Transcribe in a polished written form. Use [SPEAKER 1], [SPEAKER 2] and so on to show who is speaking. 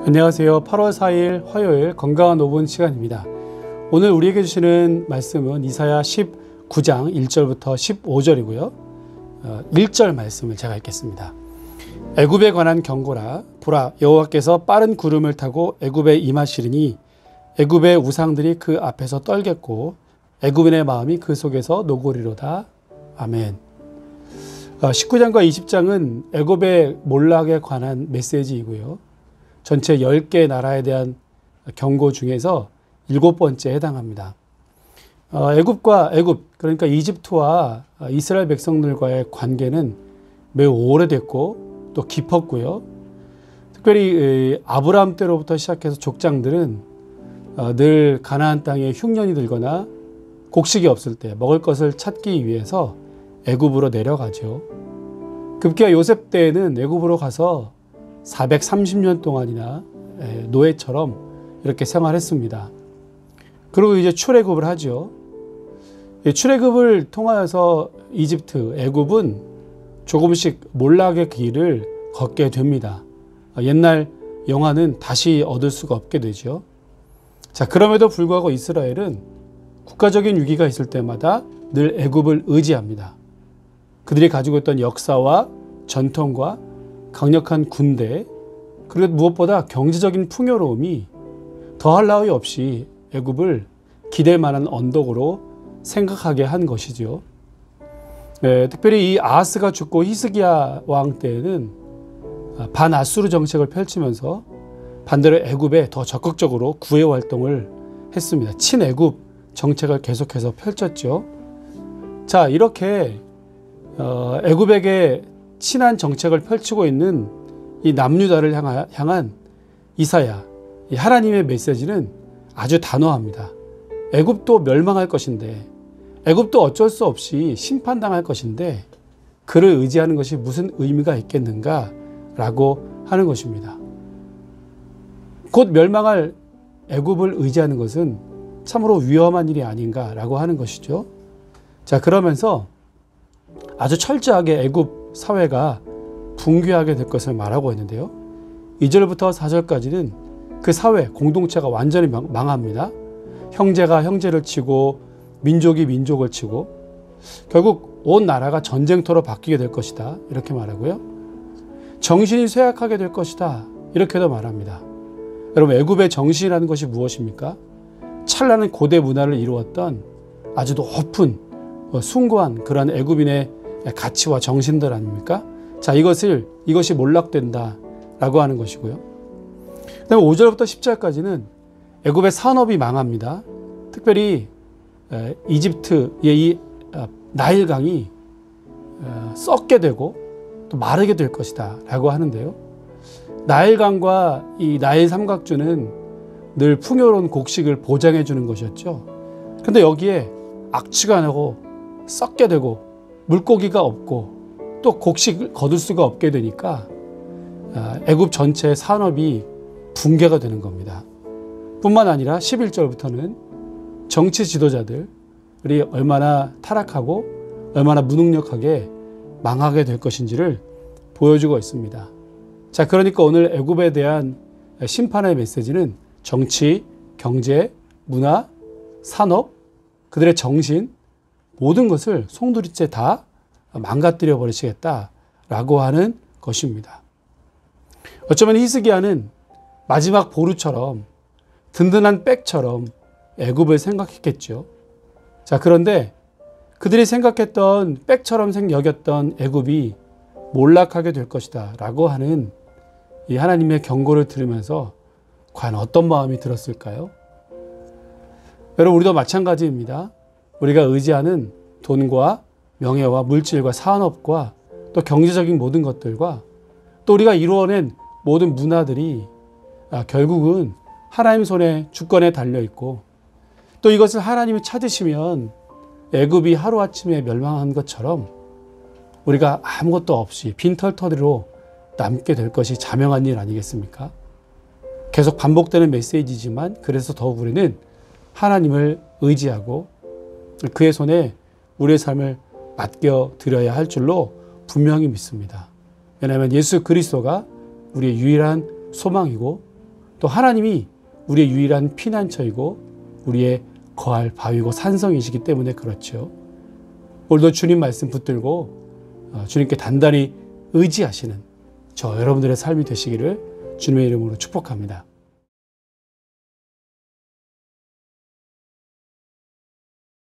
[SPEAKER 1] 안녕하세요. 8월 4일 화요일 건강한 5분 시간입니다. 오늘 우리에게 주시는 말씀은 이사야 19장 1절부터 15절이고요. 1절 말씀을 제가 읽겠습니다. 애굽에 관한 경고라. 보라, 여호와께서 빠른 구름을 타고 애굽에 임하시리니 애굽의 우상들이 그 앞에서 떨겠고 애굽인의 마음이 그 속에서 노고리로다. 아멘. 19장과 20장은 애굽의 몰락에 관한 메시지이고요. 전체 10개 나라에 대한 경고 중에서 7번째에 해당합니다. 애굽, 그러니까 이집트와 이스라엘 백성들과의 관계는 매우 오래됐고 또 깊었고요. 특별히 아브라함 때로부터 시작해서 족장들은 늘 가나안 땅에 흉년이 들거나 곡식이 없을 때 먹을 것을 찾기 위해서 애굽으로 내려가죠. 급기야 요셉 때에는 애굽으로 가서 430년 동안이나 노예처럼 이렇게 생활했습니다. 그리고 이제 출애굽을 하죠. 출애굽을 통하여서 이집트, 애굽은 조금씩 몰락의 길을 걷게 됩니다. 옛날 영화는 다시 얻을 수가 없게 되죠. 자, 그럼에도 불구하고 이스라엘은 국가적인 위기가 있을 때마다 늘 애굽을 의지합니다. 그들이 가지고 있던 역사와 전통과 강력한 군대, 그리고 무엇보다 경제적인 풍요로움이 더할 나위 없이 애굽을 기댈 만한 언덕으로 생각하게 한 것이죠. 특별히 이 아하스가 죽고 히스기야 왕 때에는 반아수르 정책을 펼치면서 반대로 애굽에 더 적극적으로 구애 활동을 했습니다. 친애굽 정책을 계속해서 펼쳤죠. 자, 이렇게 애굽에게 친한 정책을 펼치고 있는 이 남유다를 향한 이사야, 이 하나님의 메시지는 아주 단호합니다. 애굽도 멸망할 것인데, 애굽도 어쩔 수 없이 심판당할 것인데 그를 의지하는 것이 무슨 의미가 있겠는가 라고 하는 것입니다. 곧 멸망할 애굽을 의지하는 것은 참으로 위험한 일이 아닌가 라고 하는 것이죠. 자, 그러면서 아주 철저하게 애굽 사회가 붕괴하게 될 것을 말하고 있는데요. 2절부터 4절까지는 그 사회, 공동체가 완전히 망합니다. 형제가 형제를 치고 민족이 민족을 치고 결국 온 나라가 전쟁터로 바뀌게 될 것이다. 이렇게 말하고요. 정신이 쇠약하게 될 것이다. 이렇게도 말합니다. 여러분, 애굽의 정신이라는 것이 무엇입니까? 찬란한 고대 문화를 이루었던 아주 높은 숭고한 그러한 애굽인의 가치와 정신들 아닙니까? 자, 이것이 몰락된다라고 하는 것이고요. 그다음에 5절부터 10절까지는 애굽의 산업이 망합니다. 특별히 이집트의 이 나일강이 썩게 되고 또 마르게 될 것이다 라고 하는데요. 나일강과 이 나일 삼각주는 늘 풍요로운 곡식을 보장해 주는 것이었죠. 그런데 여기에 악취가 나고 썩게 되고 물고기가 없고 또 곡식을 거둘 수가 없게 되니까 애굽 전체의 산업이 붕괴가 되는 겁니다. 뿐만 아니라 11절부터는 정치 지도자들이 얼마나 타락하고 얼마나 무능력하게 망하게 될 것인지를 보여주고 있습니다. 자, 그러니까 오늘 애굽에 대한 심판의 메시지는 정치, 경제, 문화, 산업, 그들의 정신, 모든 것을 송두리째 다 망가뜨려 버리시겠다라고 하는 것입니다. 어쩌면 히스기야는 마지막 보루처럼 든든한 백처럼 애굽을 생각했겠죠. 자, 그런데 그들이 생각했던 백처럼 여겼던 애굽이 몰락하게 될 것이다 라고 하는 이 하나님의 경고를 들으면서 과연 어떤 마음이 들었을까요? 여러분, 우리도 마찬가지입니다. 우리가 의지하는 돈과 명예와 물질과 산업과 또 경제적인 모든 것들과 또 우리가 이루어낸 모든 문화들이 결국은 하나님 손에 주권에 달려있고 또 이것을 하나님이 찾으시면 애굽이 하루아침에 멸망한 것처럼 우리가 아무것도 없이 빈털터리로 남게 될 것이 자명한 일 아니겠습니까? 계속 반복되는 메시지지만 그래서 더욱 우리는 하나님을 의지하고 그의 손에 우리의 삶을 맡겨드려야 할 줄로 분명히 믿습니다. 왜냐하면 예수 그리스도가 우리의 유일한 소망이고 또 하나님이 우리의 유일한 피난처이고 우리의 거할 바위고 산성이시기 때문에 그렇죠. 오늘도 주님 말씀 붙들고 주님께 단단히 의지하시는 저 여러분들의 삶이 되시기를 주님의 이름으로 축복합니다.